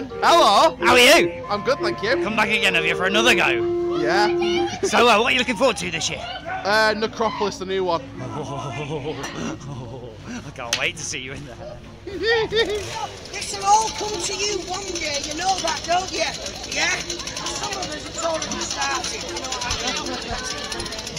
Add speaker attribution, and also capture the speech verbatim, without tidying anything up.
Speaker 1: gentlemen.
Speaker 2: Hello.
Speaker 1: How are you?
Speaker 2: I'm good, thank you.
Speaker 1: Come back again, have you, for another go?
Speaker 2: Yeah.
Speaker 1: So, uh, what are you looking forward to this year?
Speaker 2: Uh, Necropolis, the new one.
Speaker 1: Oh, I can't wait to see you in there.
Speaker 3: This will all come to you one day, you know that, don't you? Yeah? Some of us, it's already started, you know what I mean?